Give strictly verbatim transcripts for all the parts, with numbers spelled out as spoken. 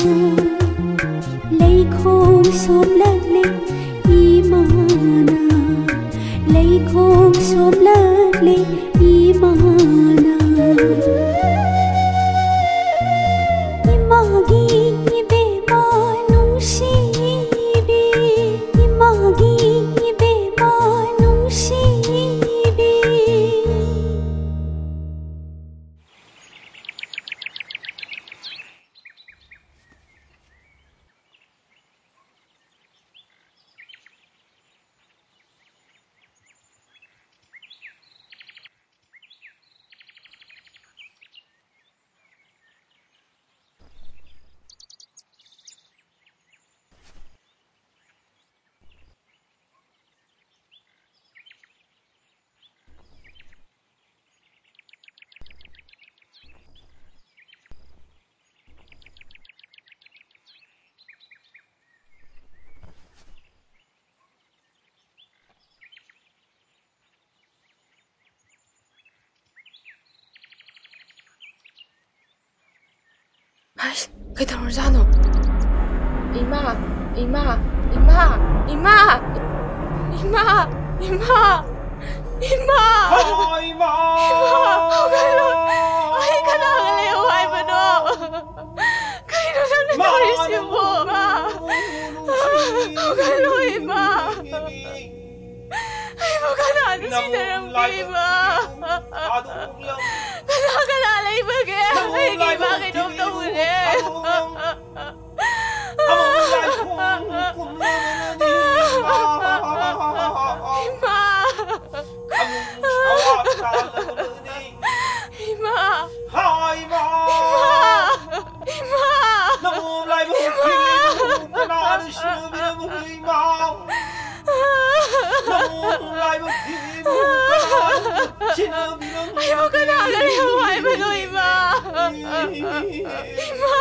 lấy khô xốp lợt lên imana lấy khô xốp lợt lên imana imagi ibema nungsibi imagi ibema nungsibi Aisy, kailangan Ima, Ima, Ima, Ima, Ima, Ima, Ima. Oh, Ima! Ay, kailangan liway mo no. Kailangan narisip mo ka. Kailangan Ima. Ay, kailangan sinarang Ima. Kailangan Ima kaya. Ay, Ima kinom ka muli. Ima! Ima! Hi, Ima! Ima! Namu lại một khi nó đã được siêu biến một người mau. Namu lại một khi xin ơn biến một người. Ay mo ka na galiway mo no Ima. Ima!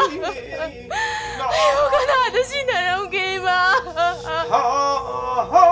Ay mo ka na na sinarang kay Ima. Ha ha.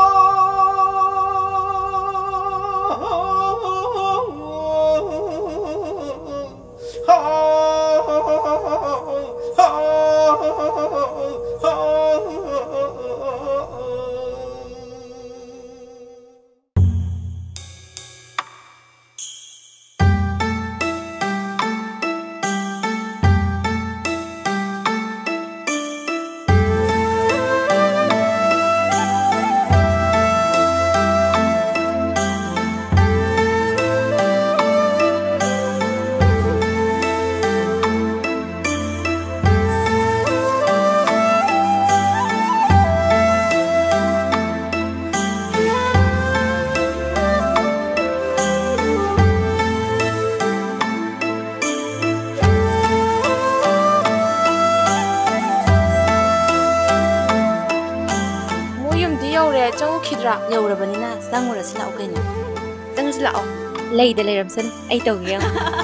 여우라버니나 쌍으로 슬라오 그냥 쌍을 슬라오 레이드 레럼선 아이 떡이요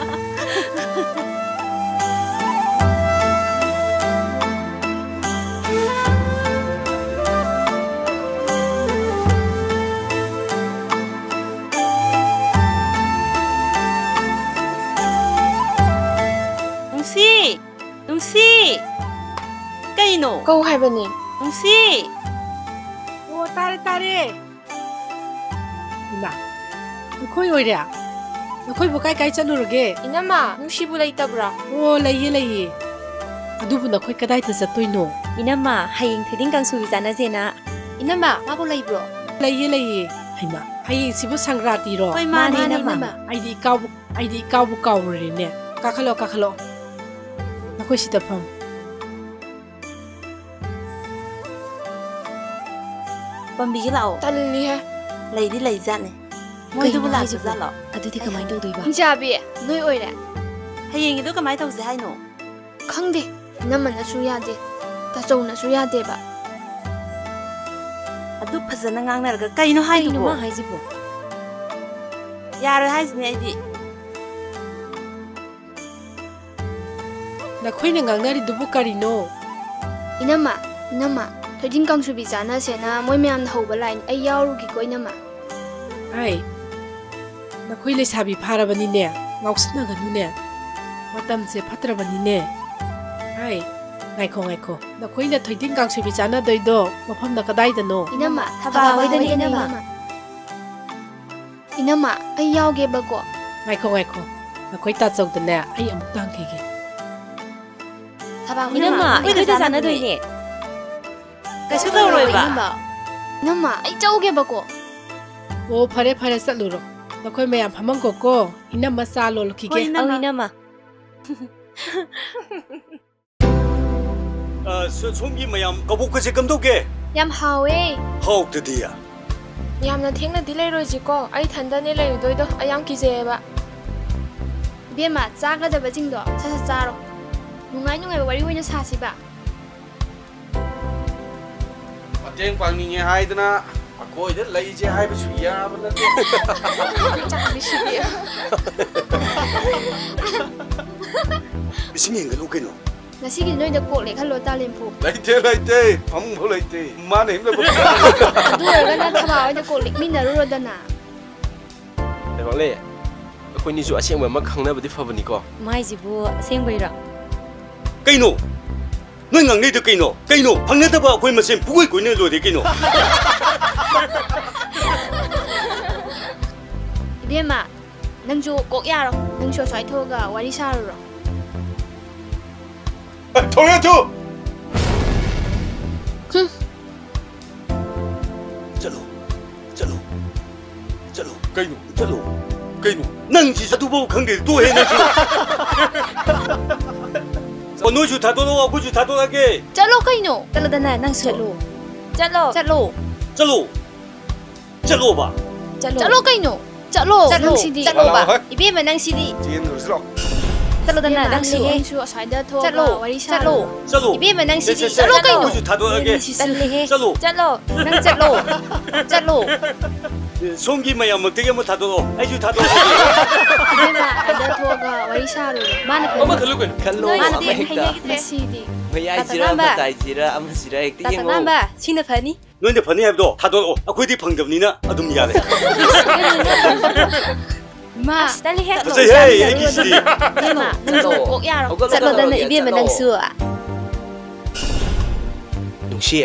웅씨 웅씨 까이노 Câu hai bên 웅씨 오, 딸이 딸이. 이마, 너코이 오이랴. 너코이 뭐 까이까이 짠노르게. Inama, nungsibu lay tabra. 오, 레이 레이. 아두부 너코이 까다이 드셨도이노. 이나마 하잉 드딩강 수비자나제나 Inama, mabu lay bro. 레이 레이. 이마, 하이 시부 상라티로. 어이 마네 이나마 아이디 까부, 아이디 까부 까부리네. 까칼로 까칼로. 너코이 시다팜. 뻔비기 라오 Talili ha. 레이디 레이자네 모이도 불라 주자로 Aduti kamay tawdoy ba? Hinjabi, noy oy re. 하잉이도 그마이 tawse 하이노 Khangde, naman na su yade. Tachow na su yade ba? ꯑꯗꯨ ꯐꯖꯅ ꯉꯥꯡꯅꯔꯒ ꯀꯩꯅꯣ ꯍꯥꯏꯗꯨꯕꯣ ꯀꯩꯅꯣ ꯃꯥ ꯍꯥꯏꯁꯤꯕꯣ ꯌꯥꯔꯣꯏ ꯍꯥꯏꯁꯤꯅꯦ ꯑꯩꯗꯤ ꯅꯈꯣꯏꯅ ꯉꯥꯡꯅꯔꯤꯗꯨꯕꯨ ꯀꯔꯤꯅꯣ Inama, inama, thoiding kang su bi chana sena moi myam na hoba line ai yawrugi ko inama. Ai nakhoi lesabi pharabani ne ngausinaganune matamse phatrabani ne ai ꯉꯥꯏꯈꯣ ꯉꯥꯏꯈꯣ ꯅꯈꯣꯏꯅ ꯊꯣꯏꯗꯤꯡ ꯀꯥꯡꯁꯣꯏꯕꯤ ꯆꯥꯅꯗꯣꯏꯗꯣ ꯃꯐꯝꯗ ꯀꯗꯥꯏꯗꯅꯣ 이놈아 타바 타바 이놈아. 이놈아 이놈아 ꯑꯩ ꯌꯥꯎꯒꯦꯕꯀꯣ ꯉꯥꯏꯈꯣ ꯉꯥꯏꯈꯣ ꯅꯈꯣꯏ ꯇꯥꯆꯧꯗꯅꯦ ꯑꯩ ꯑꯃꯨꯛꯇ ꯍꯪꯈꯤꯒꯦ 타바 이놈아 이거다 자나도이네 그래서 그러로이바 이놈아 ꯑꯩ ꯆꯧꯒꯦꯕꯀꯣ ꯑꯣ ꯐꯔꯦ ꯐꯔꯦ ꯆꯠꯂꯨꯔꯣ ꯅꯈꯣꯏ ꯃꯌꯥꯝ ꯐꯝꯃꯝꯒꯣꯀꯣ 이놈아 ꯆꯥ ꯂꯣꯜꯂꯛꯈꯤꯒꯦ ꯑꯧ 이놈아 아, 송기 마얌 거북까지 감독게. ꯌꯥꯝ ꯍꯥꯎꯋꯦ 하옥드디야. ꯌꯥꯝꯅ ꯊꯦꯡꯅꯗꯤ ꯂꯩꯔꯣꯏꯁꯤꯀꯣ ꯑꯩ ꯊꯟꯗꯅꯦ ꯂꯩꯔꯨꯗꯣꯏꯗꯣ ꯑꯩ ꯌꯥꯝ ꯀꯤꯖꯩꯌꯦꯕ 이베마 ꯆꯥꯒꯗꯕꯁꯤꯡꯗꯣ ꯁꯠ ꯁꯠ ꯆꯥꯔꯣ ꯅꯨꯡꯉꯥꯏ ꯅꯨꯡꯉꯥꯏꯕ ꯋꯥꯔꯤ ꯑꯣꯏꯅ ꯁꯥꯁꯤꯕ ꯃꯇꯦꯡ ꯄꯥꯡꯅꯤꯡꯉꯦ ꯍꯥꯏꯗꯅ ꯑꯩꯈꯣꯏꯗ ꯂꯩꯁꯦ ꯍꯥꯏꯕꯁꯨ ꯌꯥꯕ ꯅꯠꯇꯦ. ꯏꯁꯤꯡ ꯌꯦꯡꯒꯠꯂꯨ ꯀꯩꯅꯣ. ꯉꯁꯤꯒꯤ ꯅꯣꯏꯗ ꯀꯣꯛꯂꯦ ꯈꯜꯂꯣ ꯇꯥꯂꯦꯝꯐꯨ ꯂꯩꯇꯦ ꯂꯩꯇꯦ ꯐꯃꯨꯡꯐꯥꯎ ꯂꯩꯇꯦ ꯃꯥꯅ ꯍꯦꯝꯂꯕ. ꯑꯗꯨ ꯑꯣꯏꯔꯒꯅ ꯊꯕꯥ ꯍꯣꯏꯗ ꯀꯣꯛ ꯂꯤꯛꯃꯤꯟꯅꯔꯨꯔꯣꯗꯅ ꯂꯩꯕꯥꯛꯂꯦ ꯑꯩꯈꯣꯏꯅꯤꯁꯨ ꯑꯁꯦꯡꯕ ꯑꯃ ꯈꯪꯅꯕꯗꯤ ꯐꯕꯅꯤꯀꯣ 마이지부 생보이라 ꯀꯩꯅꯣ ꯅꯣꯏ ꯉꯥꯡꯅꯩꯗꯣ ꯀꯩꯅꯣ ꯀꯩꯅꯣ ꯐꯪꯅꯗꯕ ꯑꯩꯈꯣꯏ ꯃꯁꯦꯟ ꯄꯨꯒꯣꯏ ꯀꯣꯏꯅ ꯂꯣꯏꯔꯦ ꯀꯩꯅꯣ. 이베마 ꯅꯪꯁꯨ ꯀꯣꯛ ꯌꯥꯔꯣ ꯅꯪꯁꯨ ꯑꯁ꯭ꯋꯥꯏ ꯊꯣꯛꯑꯒ ꯋꯥꯔꯤ ꯁꯥꯔꯨꯔꯣ ꯊꯣꯛꯑꯦ ꯊꯣ. ꯆꯠꯂꯣ ꯆꯠꯂꯣ ꯆꯠꯂꯣ ꯀꯩꯅꯣ ꯆꯠꯂꯣ ꯀꯩꯅꯣ ꯅꯪꯁꯤ ꯑꯗꯨꯐꯥꯎ ꯈꯪꯗꯦ ꯇꯣꯛꯑꯦ ꯅꯪꯁꯨ. 어, 너희도 다 돌아와, 아버지 다 돌아게. ꯆꯠꯂꯣ ꯀꯩꯅꯣ 짤로다나 낭수 짤로 짤로 짤로, 짤로 봐. 짤로 kayno 짤로 짤로 낭시디 짤로바 이비면 낭시디 뒤에는 짤로다나 낭시해 낭수 사이다 토가 짤로 와리샤 짤로 짤로. 이비면 낭시디 짤로 kayno 아버지 다 돌아게. 짤리해 짤로. 짤로 낭 짤로 짤로 송기마야 먹되게 뭐 다 돌아. 아주 다 돌아. 이베마 사이다 토가 와리샤로 마나 ꯑꯃ ꯈꯜꯂꯨ ꯀꯩꯅꯣ ꯈꯜꯂꯣ 마나디 ꯍꯦꯛꯇ. hay내기ꯗ꯭ꯔꯦ ꯃꯁꯤꯗꯤ ꯃꯌꯥꯏꯁꯤꯔ ꯃꯇꯥꯏꯁꯤꯔ ꯑꯃꯁꯤꯔ ꯍꯦꯛꯇ ꯌꯦꯡꯉꯣ 따사나바 시나 파니 너희들 번이 해도 다 돌아. 아코디 방접니나 아둠 미안해. 마 딸리해 그래서 해 얘기시리. 이베마 낭수 꼭 야로 짤로다나 이비면 낭수아 ꯅꯨꯡꯁꯤ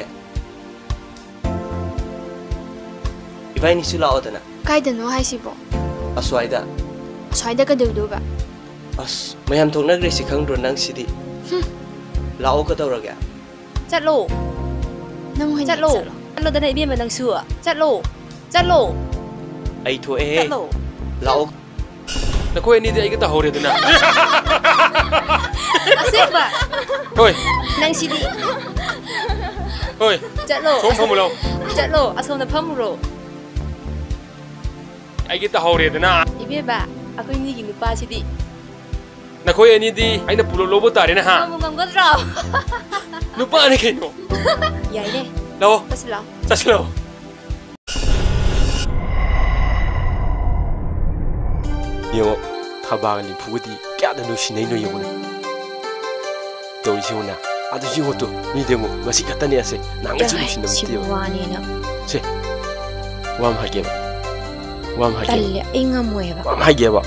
이바이니ꯁꯨ ꯂꯥꯛꯑꯣꯗꯅ ꯀꯥꯏꯗꯅꯣ ꯍꯥꯏꯁꯤꯕꯣ ꯑꯁ꯭ꯋꯥꯏꯗ ꯑꯁ꯭ꯋꯥꯏꯗ ꯀꯩꯗꯧꯗꯣꯏꯕ ꯑꯁ ꯃꯌꯥꯝ ꯊꯣꯛꯅꯈ꯭ꯔꯦꯁꯤ ꯈꯪꯗ꯭ꯔꯣ ꯅꯪ ꯁꯤꯗꯤ ꯂꯥꯛꯑꯣ 그러게 짤로 ꯅꯪ ꯍꯣꯏ 짤로 짤로다나 이비면 낭수아 짤로 짤로 ꯑꯩ ꯊꯣꯛꯑꯦ 짤로 ꯂꯥꯛꯑꯣ ꯅꯈꯣꯏ ꯑꯅꯤꯗꯤ ꯑꯩꯒ ꯇꯧꯍꯧꯔꯦꯗꯅ ꯑꯁꯦꯡꯕ ꯍꯣꯏ 낭시디 ꯍꯣꯏ 짤로 ꯁꯣꯝ ꯐꯝꯃꯨꯂꯥꯎ 짤로 아솜나 팜으로 ꯑꯩꯒꯤ ꯇꯧꯍꯧꯔꯦꯗꯅ 이베바 아코이니기 누빠시디 ꯅꯈꯣꯏ ꯑꯅꯤꯗꯤ ꯑꯩꯅ ꯄꯨꯂꯞ ꯂꯧꯕ ꯇꯥꯔꯦꯅ ꯍꯥ 너무 감거들어 ꯅꯨꯄꯥꯅꯤ ꯀꯩꯅꯣ 야이네 ꯂꯥꯛꯑꯣ 빠슬라 ꯆꯠꯁꯤ ꯂꯥꯛꯑꯣ ꯌꯦꯡꯉꯣ ꯊꯕꯥꯒ ꯅꯤꯝꯐꯨꯒꯗꯤ ꯀꯌꯥꯗ ꯅꯨꯡꯁꯤꯅꯩꯅꯣ ꯌꯦꯡꯉꯣꯅꯦ ꯇꯧꯔꯤꯁꯤ ꯌꯦꯡꯉꯣꯅ ꯑꯗꯨꯁꯨ ꯌꯦꯡꯉꯣꯇꯣ ꯃꯤꯗꯤ ꯌꯦꯡꯉꯣ ꯉꯁꯤ ꯈꯛꯇꯅꯦ ꯑꯁꯦ ꯅꯍꯥꯟꯒꯩꯁꯨ ꯅꯨꯡꯁꯤꯅꯕꯅꯠꯇꯦꯕ 와니나 ꯁꯦ ꯋꯥ ꯑꯃ ꯍꯥꯏꯒꯦꯕ ꯋꯥ ꯑꯃ ꯍꯥꯏꯒꯦꯕ 딸려 잉아모에바 ꯋꯥ ꯑꯃ ꯍꯥꯏꯒꯦꯕ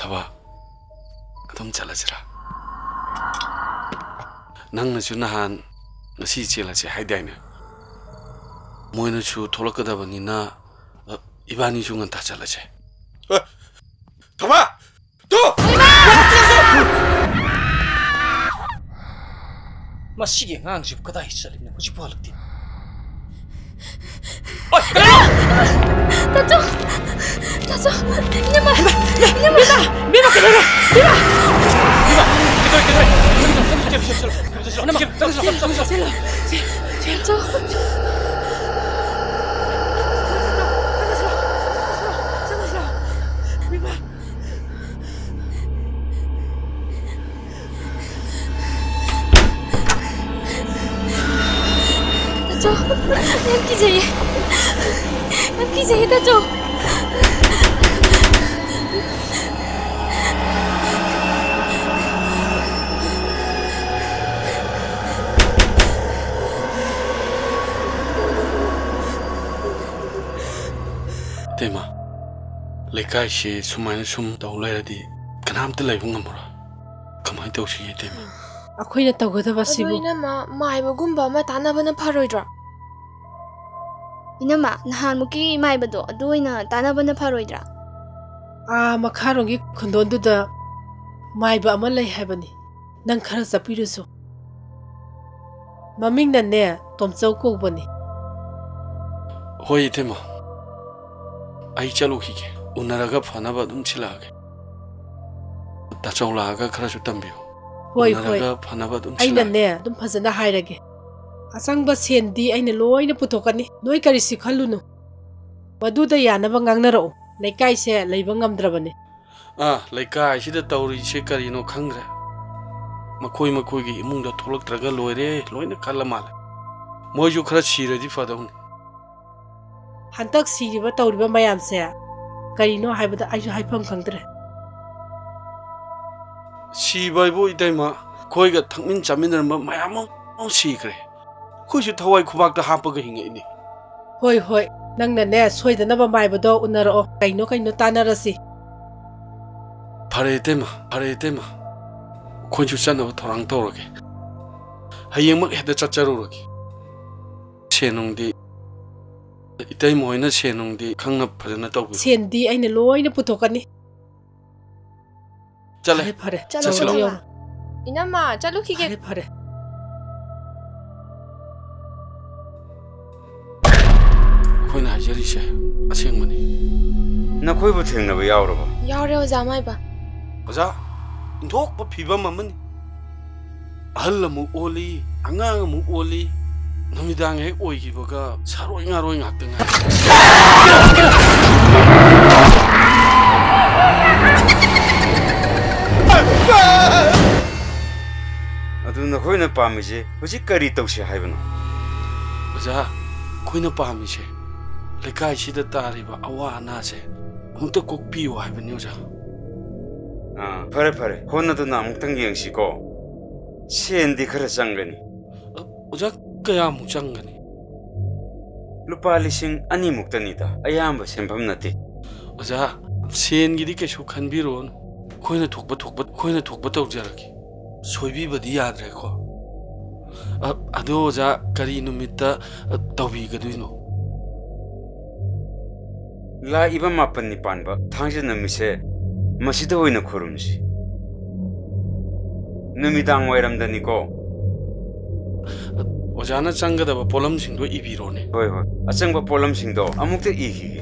थबा अदम चलसरा नंगनसु नहान ngasi chelase haidaina moina chu tholakadabani na ibani chu ngan ta chalase thama to masigi ngang ji kadai chalimna huji palakti oi tato tato nyama nyama mira mira mira mira Nama, tunggu sila, tunggu sila. Tato. Tato, yang कीजिए, yang कीजिए Tato. Tema, lekai she sumai sum taulai adi kanam telai bunga mora, kamai tau she tema. Aku ini tahu kata pasti bu. Aduh, ini mah mai bagum ba, mah tanah bana parodra. Ini mah nahan muki mai bado, aduh ini tanah bana parodra. Ah, makarongi kondon tu dah mai ba amal lagi hai bani, nang khara sapiru so. Maming nane tom cauko bani. Hoi tema. Ai chalu khike unaraga phana ba dum chilage ta chawla ga khara chu tambiu hoi hoi unaraga phana ba dum ai na ne dum phajana hairage asang ba sendi ai ne loina puthokani noi kari sikhallunu madu da yana ba ngangna ro leikai se leiba ngamdrabane ah leikai sida tawri se kari no khangre makhoi makhoi gi imung da tholak traga loire loina khala mal moi ju khara chiradi fadam Hantak siriba tawriba mayam se karino haibada aiju haifam khangdre si bai bo idaima khoi ga thangmin chamin ramba mayam mo si kre khoi ju thawai khubak da hapa ga hinga ini hoi hoi nangna ne soidana ba mai bado unaro kaino kaino tanarasi phare tema phare tema khoi ju chana thorang tawrage hayeng mak heda chacharurogi chenong di Itai moina senong di khangna phajana tawbi sendi aina loina puthokani chale phare chalo ina ma chalo khige phare phare khoina hajari se aseng mani na khoi bu theng na ba yaw ro ba yaw re oza mai ba oza ndok pa phiba mamani ahal mu oli angang mu oli Namidang hek oi ki baga saroi ngaroi ngak tengah. Aduh na koi na pami je, uji kari tau se hai bano. Baja, koi na pami se, lekai sida tari ba awa na se, mungta kok piu hai bani oja. Ah, pare pare, hona tu na mungtang yang si ko, sen di kara sanggani. Oja kaya mu changani lupa lising ani muktanida ayamba sempam nati oja sen gidi ke su khanbiron khoina thokba thokba khoina thokba tawjaraki soibi badi yadre ko ado oja kari numita tawbi gaduino la iba mapan ni panba thangje namise masida hoina khorumsi numidang wairamdani ko Ojana changga da polam sing do ibiro ne. Hoi hoi. Achang ba polam sing do amuk te i hi.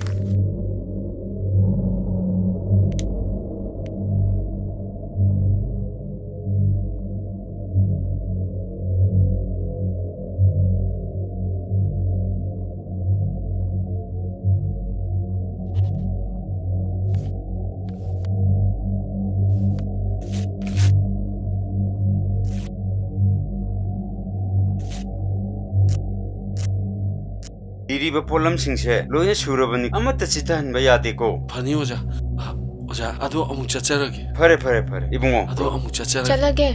Iriba polam singse loya surabani amata chitan ba yade ko phani oja oja ado amu chacharage phare phare phare ibungo ado amu chacharage chalage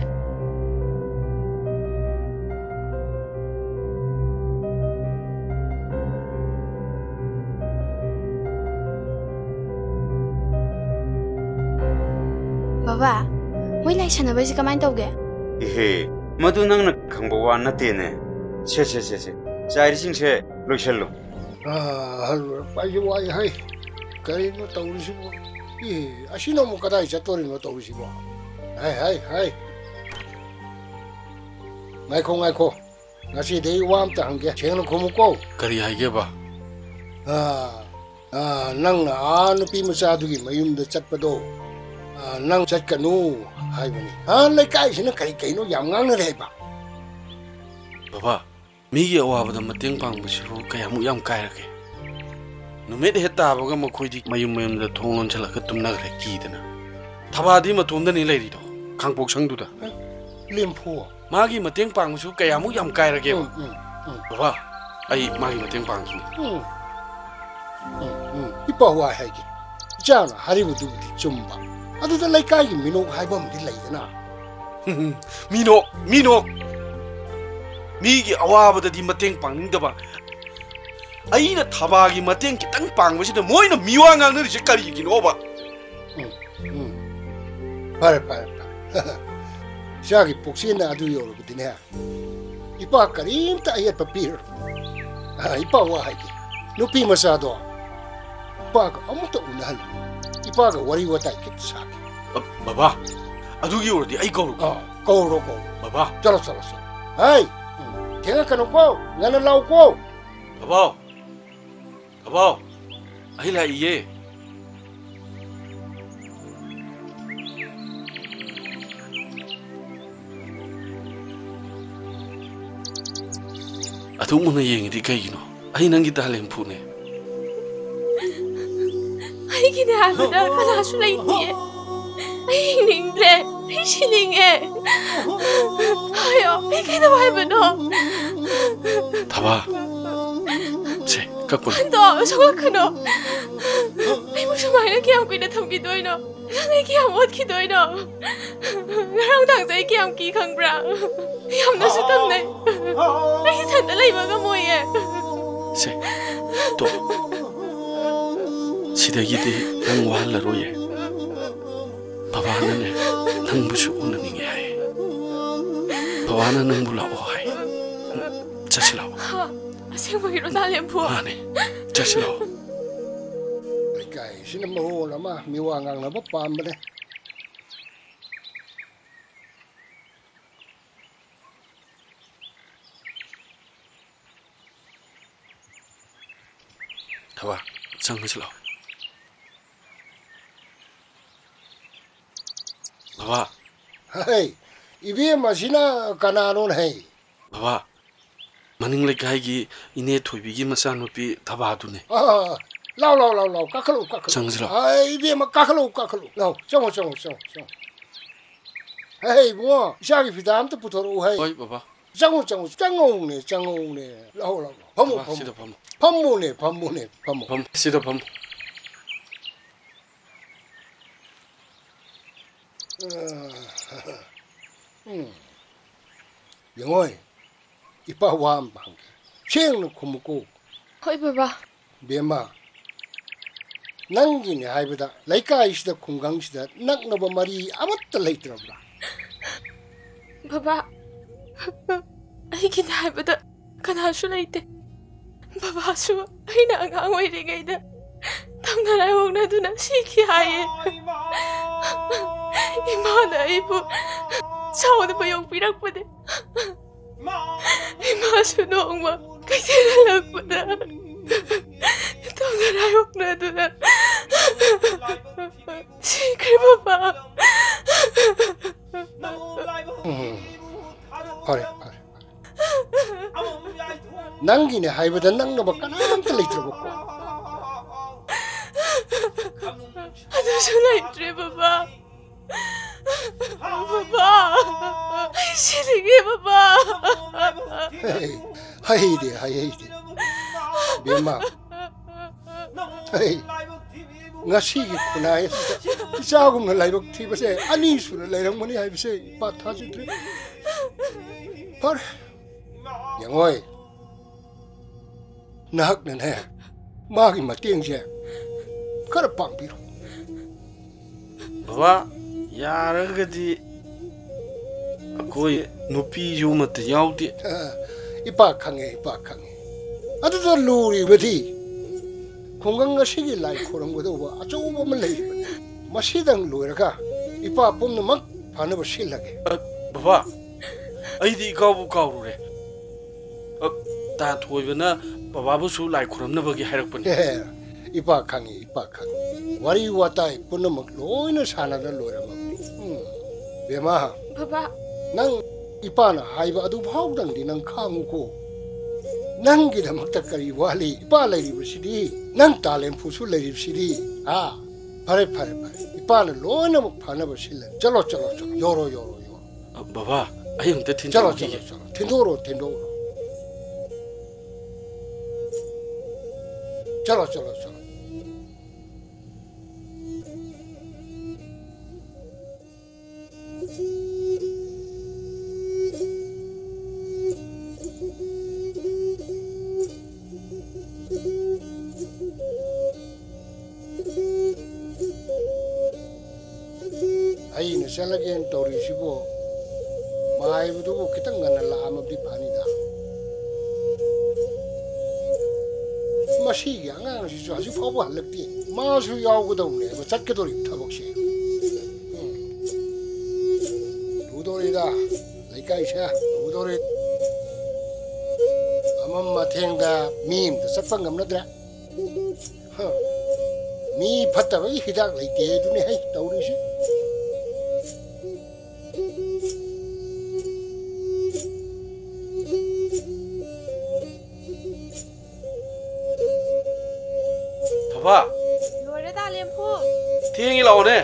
바바, 뭐 라이 사나바지 그만 떠게? 이헤, 모두 너는 강보고 안 나대네. 셰셰셰셰, 자이리싱셰 로셜로. 아, 빨리 와야 해. 그리고 떠오르시고, 이 아시노무 가다 이제 떠오르는 떠오르시고. 하이 하이 하이. 마이코 마이코. 다시 내일 와암때 한게 쟁는 고무고. 그리 하게 봐. 아, 아, 낭나 아는 비무사두기 마윤도 잣바도. 아, 낭 잣가누 하이보니. 아, 레카이시는 가이카이노 양강을 해봐. 바바, 미기 어와보다 마땡 방부시로 그야무 양 까이르게. 누메 했다보가 뭐 거기 마윤 마윤도 통론 잘라가 tum나 그래 기드나. 타바디 뭐 돈다니 레리도 강복 상두다. 림포. 마기 마땡 방부시 그야무 양 까이르게. 응, 응, 응. 바바, 아이 마기 마땡 방기니. 응. 응, 응. 이뻐 와 해기. 있잖아, 하리부도 좀 봐. 아두들 레카이 민호 하이범 딜레이드나. 민호, 민호. 미기 아와보다 디 마땡 방는다봐. 아이나 타바기 마땡 기땅 방부시도 뭐이나 미왕강을 이제 까리긴 오바. 응, 응. 빨리 빨리 빨리. 시작이 복시나 아두 요로부터네. 이뻐 까림 따이에 파피르. 아, 이뻐 와 해기. 누피 마사도. 이뻐가 아무것도 운할. 이뻐가 와리와타 이렇게 사. 바바, 아두기 오르디 아이 거로. 어, 거로 거. 바바. 잘했어 잘했어. 아이. 생각해놓고 나는 나오고. 바바, 바바, 아이라 이에. 아동문의 얘기디 가이노. 아이 난기 달렘 푸네. 아이기네 하보다 가나수 레이티에. 아이 닝래, 아이 신잉에. 아요, 아이기네 와이브노. 타바, 제 갖고. 안도 소각하노. 아이 무슨 말이야 기암 끼네 탐기도이노. 랑이 기암 옷 기도이노. 랑 당자이 기암 기 강브라. 기암 수tam네. 아이 산다 레이바가 뭐예. 제 또. 시대기디 난 와할라로예. 바바는 난 무시 오는 게 해. 바바는 난 몰라 오하이. 자실라오. 생각이로 날렘 부어. 아니, 자실라오. Cái xin nó mồ lắm mà mi hoàng ngang nó bóp bám bên đây. 타바, 장하실라오. 바바. Hey, 이비에 마시나 까나론 hey. 바바. 마닝 레카이기 이네 토비기 마사노피 타바두네. 아, lao lao lao lao các khẩu các khẩu. 장실라오. Ai 비에 막 các khẩu các khẩu. Nào, trong trong trong trong. Hey, bố, sao cái phim tập phụ rồi hey. 어이 바바. trong trong trong ông này, trong ông này. Lao lao. Phammo 바바, 시도 phammo. 팜. Phammo này, phammo này, phammo. 팜, 시도 팜. 음. 영어이. 이빠 와암 방. 시행을 고무고. 어이 바바. 비엠마. 난기네 하이보다 라이카이시다 공강시다 낙너버 말이 아무것도 레이트라보다. 바바. 아이기네 하이보다 가나수 레이트. 바바수 아이나 안강 오이리게이다. 당나라에 옥나두나 시키하에. 이마나 이부 차오는 바용 비락보다. 이마수 농마 그대랄락보다. 당나라에 옥나두나 시클 바바. 파래 파래. 난기네 하이보다 낙너버 까남도 레이트라고. 아저씨 레이트래 바바. 바바. 시리게 바바. 헤이, 하이디 하이디. 비엠마. 헤이. ngasi kunai jagum na laibak thi base ani sura lairang mani hai base pa tha ji tre par yangoi nak nen he ma gi ma tieng je kar pang biro 바바 ꯌꯥꯔꯒꯗꯤ ꯑꯩꯈꯣꯏ ꯅꯨꯄꯤꯁꯨ ꯑꯃꯠꯇ ꯌꯥꯎꯗꯦ. ꯏꯄꯥ ꯈꯪꯉꯦ ꯏꯄꯥ ꯈꯪꯉꯦ. ꯑꯗꯨꯗ ꯂꯨꯔꯤꯕꯗꯤ ꯈꯨꯡꯒꯪ ꯑꯁꯤꯒꯤ ꯂꯥꯏ ꯈꯣꯏꯔꯝꯒꯗꯧꯕ ꯑꯆꯧꯕ ꯑꯃ ꯂꯩꯔꯤꯕꯅꯤ. ꯃꯁꯤꯗꯪ ꯂꯣꯏꯔꯒ ꯏꯄꯥ ꯄꯨꯝꯅꯃꯛ ꯐꯅꯕ ꯁꯤꯜꯂꯒꯦ. ꯕꯕꯥ ꯑꯩꯗꯤ ꯏꯀꯥꯎꯕꯨ ꯀꯥꯎꯔꯨꯔꯦ. ꯇꯥ ꯊꯣꯏꯕꯅ ꯕꯕꯥꯕꯨꯁꯨ ꯂꯥꯏ ꯈꯣꯏꯔꯝꯅꯕꯒꯤ ꯍꯥꯏꯔꯛꯄꯅꯤ. ꯏꯄꯥ ꯈꯪꯉꯤ ꯏꯄꯥ ꯈꯪꯉꯤ. ꯋꯥꯔꯤ ꯋꯥꯇꯥꯏ ꯄꯨꯝꯅꯃꯛ ꯂꯣꯏꯅ ꯁꯥꯟꯅꯗ ꯂꯣꯏꯔꯕꯅꯤ. ꯕꯦꯃꯥ ꯕꯕꯥ ꯅꯪ ꯏꯄꯥꯅ ꯍꯥꯏꯕ ꯑꯗꯨ ꯐꯥꯎꯗꯪꯗꯤ ꯅꯪ ꯈꯥꯡꯉꯨꯀꯣ. ꯅꯪꯒꯤꯗꯃꯛꯇ ꯀꯔꯤ ꯋꯥꯠꯂꯤ? ꯏꯄꯥ ꯂꯩꯔꯤꯕꯁꯤꯗꯤ ꯅꯪ ꯇꯥꯂꯦꯟꯐꯨꯁꯨ ꯂꯩꯔꯤꯕꯁꯤꯗꯤ. ꯍꯥ ꯐꯔꯦ ꯐꯔꯦ ꯐꯔꯦ ꯏꯄꯥꯅ ꯂꯣꯏꯅꯃꯛ ꯐꯅꯕ ꯁꯤꯜꯂꯅꯤ. ꯆꯠꯂꯣ ꯆꯠꯂꯣ ꯆꯠꯂꯣ ꯌꯣꯔꯣ ꯌꯣꯔꯣ ꯌꯣꯔꯣ. ꯕꯕꯥ ꯑꯩ ꯑꯝꯇ ꯆꯠꯂꯣ ꯊꯤꯟꯗꯣꯛꯈꯤꯒꯦ. ꯆꯠꯂꯣ ꯆꯠꯂꯣ ꯊꯤꯟꯗꯣꯛꯔꯣ ꯊꯤꯟꯗꯣꯛꯔꯣ. चलो चलो चलो. ꯑꯩꯅ ꯆꯠꯂꯒꯦꯅ ꯇꯧꯔꯤꯁꯤꯕꯨ ꯃꯥꯏꯕꯗꯨꯕꯨ ꯈꯤꯇꯪ ꯉꯟꯅ ꯂꯥꯛꯑꯝꯃꯕꯗꯤ ꯐꯅꯤꯗ. ꯃꯁꯤꯒꯤ ꯑꯉꯥꯡꯁꯤꯁꯨ ꯍꯧꯖꯤꯛ ꯐꯥꯎꯕ ꯍꯜꯂꯛꯇꯦ. ꯃꯥꯁꯨ ꯌꯥꯎꯒꯗꯧꯅꯦꯕ ꯆꯠꯀꯗꯧꯔꯤꯕ ꯊꯕꯛꯁꯦ. ꯂꯨꯗꯧꯔꯤꯗ ꯂꯩꯀꯥꯏꯁꯦ ꯂꯨꯗꯧꯔꯤ. ꯑꯃꯝ ꯑꯊꯦꯡꯗ ꯃꯤ ꯑꯃꯇ ꯆꯠꯄ ꯉꯝꯅꯗ꯭ꯔꯦ. ꯃꯤ ꯐꯠꯇꯕꯒꯤ ꯍꯤꯗꯥꯛ ꯂꯩꯇꯦ ꯑꯗꯨꯅꯤ ꯍꯩ ꯇꯧꯔꯤꯁꯤ. Baba. Lore Talemfu. Thiengi laone.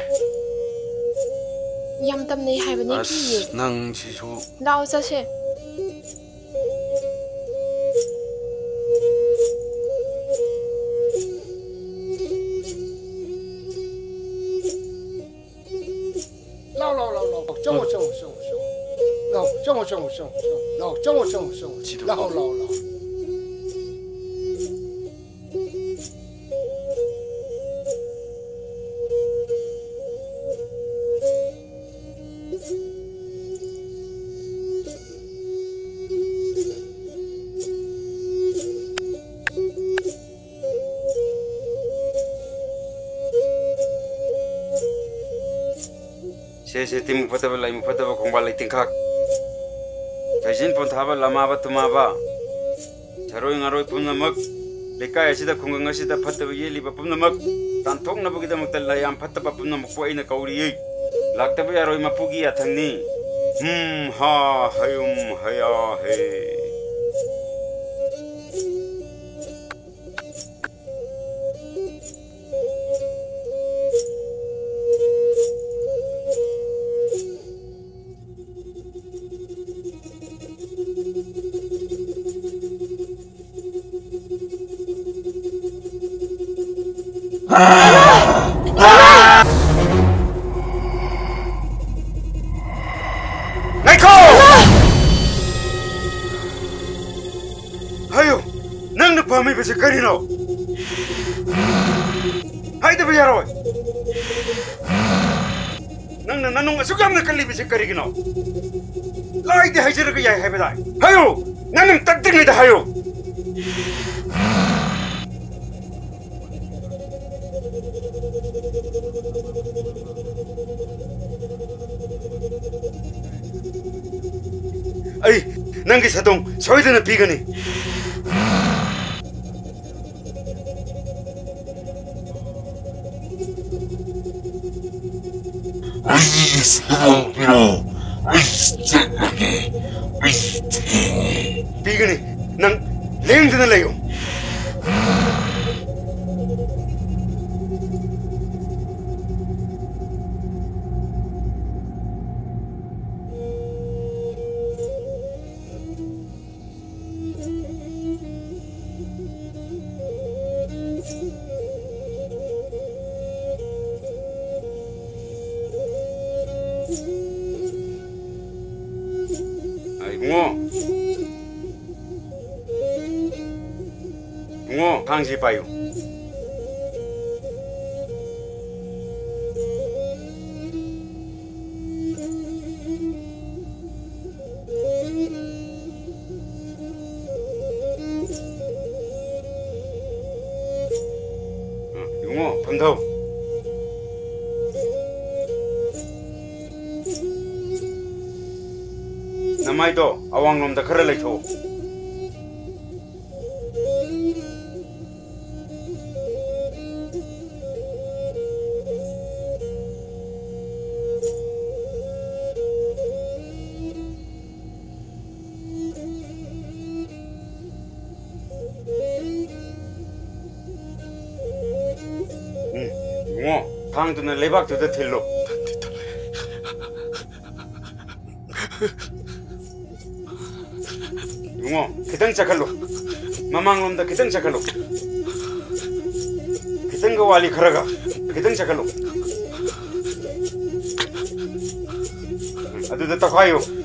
Yam tamnei haibane ki. Nang sisu. Lao chase. Lao lao lao lao. Chong chong chong chong. Lao chong chong chong chong. Lao chong chong chong. Lao lao lao. से तिम फतब लाई फतब खोंबा लाई तिंखाक थैजिन पोंथाबा लमाबा तुमाबा झरोय ngaroi पुनमक लेकाय असिदा खुंगंग असिदा फतब येलिबा पुनमक तांथोकनबगिदमक्ता लायाम फतब पुनमक को अइना कौरियै लाक्तब यारोय मपुगी याथंगनी हम हा हयुम हया हे से करी लो हाय तो भैया रोय नंग न नंग असुकम न कल्ली बिसे करी गिनो लाई दे हजर के याय है बदाय हायो नंग तक तक नहीं हायो अई नंगी सदों सोइदन पीगनी Pigani, nang leng din layo. Hangsi payu. नमाइदो अवांगलोम द खरा लेथो ngô thang tu na lebak tu da thillo ngô kitang chakalo mamang lom da kitang chakalo kitang ga wali kharaga kitang chakalo adu da takhayo